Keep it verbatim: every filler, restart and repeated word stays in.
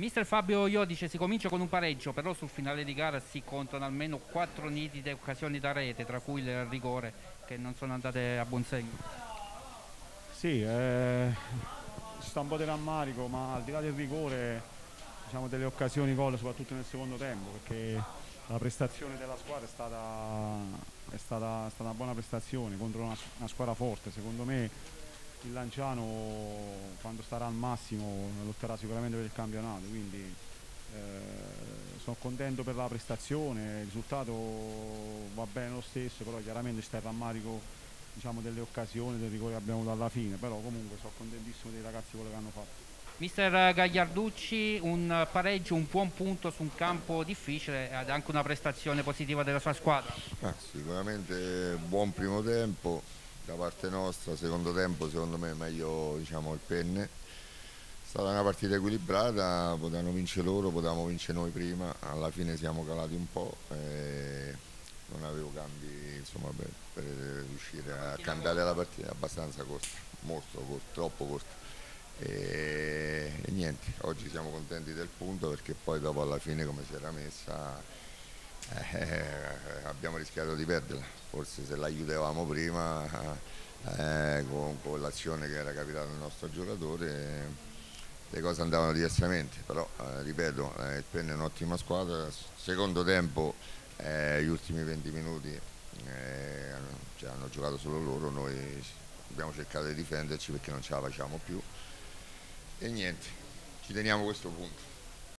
Mister Fabio Iodice, si comincia con un pareggio, però sul finale di gara si contano almeno quattro nitide occasioni da rete, tra cui il rigore, che non sono andate a buon segno. Sì, eh, ci sta un po' di rammarico, ma al di là del rigore, diciamo delle occasioni gol, soprattutto nel secondo tempo, perché la prestazione della squadra è stata, è stata, è stata una buona prestazione contro una, una squadra forte. Secondo me il Lanciano, quando starà al massimo, lotterà sicuramente per il campionato, quindi eh, sono contento per la prestazione, il risultato va bene lo stesso, però chiaramente sta il rammarico, diciamo, delle occasioni, del rigore che abbiamo avuto alla fine, però comunque sono contentissimo dei ragazzi quello che hanno fatto. Mister Gagliarducci, un pareggio, un buon punto su un campo difficile ed anche una prestazione positiva della sua squadra. Ah, sicuramente buon primo tempo da parte nostra, secondo tempo secondo me meglio, diciamo, il Penne. È stata una partita equilibrata, potevano vincere loro, potevamo vincere noi prima, alla fine siamo calati un po', e non avevo cambi, insomma, per, per riuscire a cambiare la partita, abbastanza corta, molto corta, troppo corta. E, e niente, oggi siamo contenti del punto, perché poi dopo alla fine come si era messa, eh, abbiamo rischiato di perderla. Forse se la chiudevamo prima, eh, con, con l'azione che era capitata al nostro giocatore, le cose andavano diversamente. Però eh, ripeto, eh, il Penn è un'ottima squadra. Secondo tempo, eh, gli ultimi venti minuti, eh, cioè, hanno giocato solo loro, noi abbiamo cercato di difenderci perché non ce la facciamo più, e niente, ci teniamo questo punto.